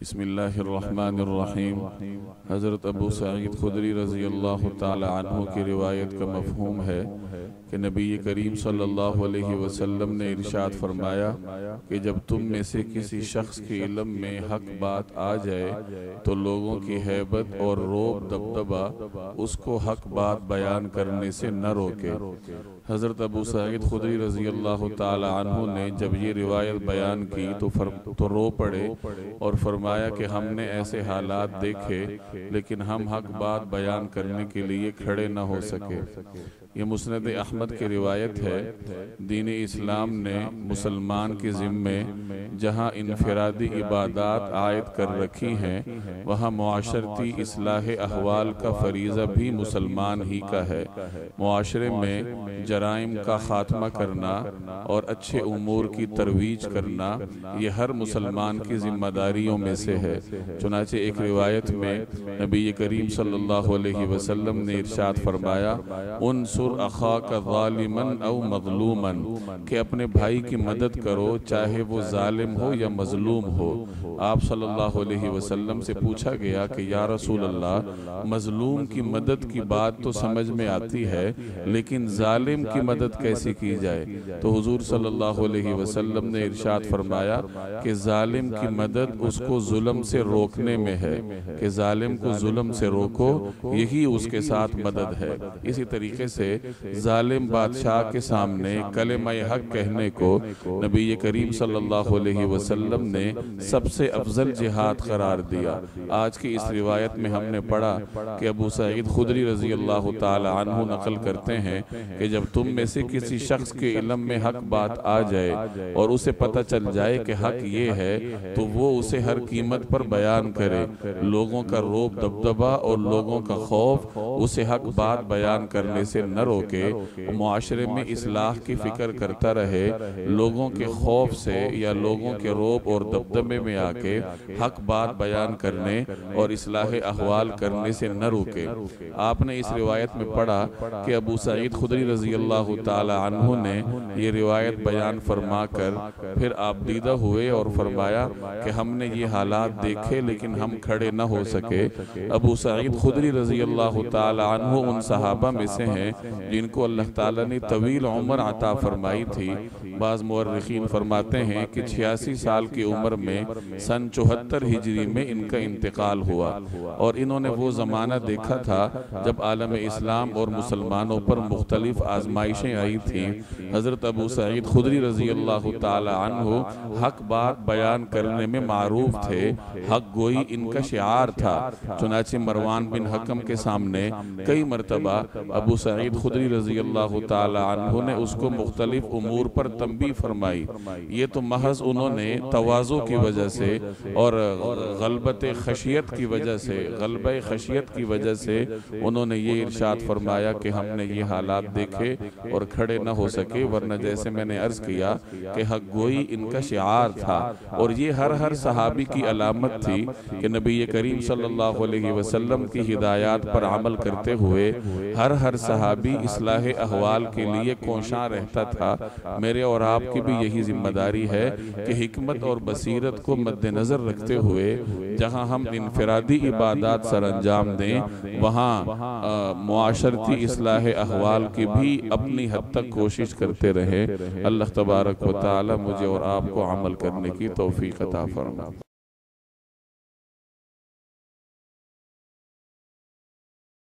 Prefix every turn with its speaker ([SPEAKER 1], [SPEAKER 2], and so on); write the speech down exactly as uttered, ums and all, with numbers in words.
[SPEAKER 1] بسم اللہ الرحمن الرحیم۔ حضرت ابو سعید خدری رضی اللہ تعالی عنہ کی روایت کا مفہوم ہے کہ نبی کریم صلی اللہ علیہ وسلم نے ارشاد فرمایا کہ جب تم میں سے کسی شخص کے علم میں حق بات آ جائے تو لوگوں کی ہیبت اور روب دبدبہ اس کو حق بات بیان کرنے سے نہ روکے۔ حضرت ابو سعید خدری رضی اللہ تعالی عنہ نے جب یہ روایت بیان کی تو, تو رو پڑے اور فرمایا کہ ہم نے ایسے حالات دیکھے لیکن ہم حق بات بیان کرنے کے لیے کھڑے نہ ہو سکے۔ یہ مسند احمد کی روایت ہے۔ دین اسلام نے مسلمان کے ذمے جہاں انفرادی عبادات عائد کر رکھی ہیں وہاں معاشرتی اصلاح احوال کا فریضہ بھی مسلمان ہی کا ہے۔ معاشرے میں جرائم کا خاتمہ کرنا اور اچھے امور کی ترویج کرنا یہ ہر مسلمان کی ذمہ داریوں میں سے ہے۔ چنانچہ ایک روایت میں نبی کریم صلی اللہ علیہ وسلم نے ارشاد فرمایا انصر اخاک ظالما او مظلوما، کہ اپنے بھائی کی مدد کرو چاہے وہ ظالم ہو یا مظلوم ہو۔ آپ صلی اللہ علیہ وسلم سے پوچھا گیا کہ یا رسول اللہ مظلوم کی مدد کی بات تو سمجھ میں آتی ہے لیکن ظالم کی مدد کیسے کی جائے؟ تو حضور صلی اللہ علیہ وسلم نے ارشاد فرمایا کہ ظالم کی مدد اس کو ظلم سے روکنے میں ہے، کہ ظالم کو ظلم سے روکو یہی اس کے ساتھ مدد ہے۔ اسی طریقے سے ظالم بادشاہ کے سامنے کلمہ حق کہنے کو نبی کریم صلی اللہ علیہ وسلم نے سب سے افضل جہاد قرار دیا۔ آج کی اس روایت میں ہم نے پڑھا کہ ابو سعید خدری رضی اللہ تعالی عنہ نقل کرتے ہیں کہ جب تم میں سے کسی شخص کے علم میں حق بات آ جائے اور اسے پتہ چل جائے کہ حق یہ ہے تو وہ اسے ہر قیمت پر بیان کرے۔ لوگوں کا روب دبدبہ اور لوگوں کا خوف اسے حق بات بیان کرنے سے نہ روکے، معاشرے میں اصلاح کی فکر کرتا رہے، لوگوں کے خوف سے یا لوگوں کے روب اور دبدبے میں آ کے حق بات بیان کرنے اور اصلاح احوال کرنے سے نہ روکے۔ آپ نے اس روایت میں پڑھا کہ ابو سعید خدری رضی اللہ تعالی عنہ نے یہ روایت بیان فرما کر پھر آپ دیدہ ہوئے اور فرمایا کہ ہم نے یہ حالات دیکھے لیکن ہم کھڑے نہ ہو سکے۔ ابو سعید خدری رضی اللہ تعالی عنہ ان صحابہ میں سے ہیں جن کو اللہ تعالیٰ نے طویل عمر عطا فرمائی تھی۔ بعض مورخین فرماتے ہیں کہ چھیاسی سال کی عمر میں سن چوہتر ہجری میں ان کا انتقال ہوا اور انہوں نے وہ زمانہ دیکھا تھا جب عالم اسلام اور مسلمانوں پر مختلف آزمائشیں آئی تھیں۔ حضرت ابو سعید خدری رضی اللہ تعالی عنہ حق بات بیان کرنے میں معروف تھے، حق گوئی ان کا شعار تھا۔ چنانچہ مروان بن حکم کے سامنے کئی مرتبہ ابو سعید خدری رضی اللہ تعالی عنہ نے اس کو مختلف امور پر تنبیہ فرمائی۔ یہ تو محض انہوں نے تواضع کی وجہ سے اور غلبت خشیت کی وجہ سے غلبہ خشیت کی وجہ سے انہوں نے یہ ارشاد فرمایا کہ ہم نے یہ حالات دیکھے اور کھڑے نہ ہو سکے، ورنہ جیسے میں نے عرض کیا کہ حق گوئی ان کا شعار تھا اور یہ ہر ہر صحابی کی علامت تھی کہ نبی کریم صلی اللہ علیہ وسلم کی ہدایات پر عمل کرتے ہوئے ہر ہر صحابی اصلاح احوال کے لیے کوشاں رہتا تھا۔ میرے اور آپ کی بھی یہی ذمہ داری ہے کہ حکمت اور بصیرت کو مد نظر رکھتے ہوئے جہاں ہم انفرادی عبادات سر انجام دیں وہاں معاشرتی اصلاح احوال کی بھی اپنی حد تک کوشش کرتے رہیں۔ اللہ تبارک و تعالی مجھے اور آپ کو عمل کرنے کی توفیق عطا فرمائے۔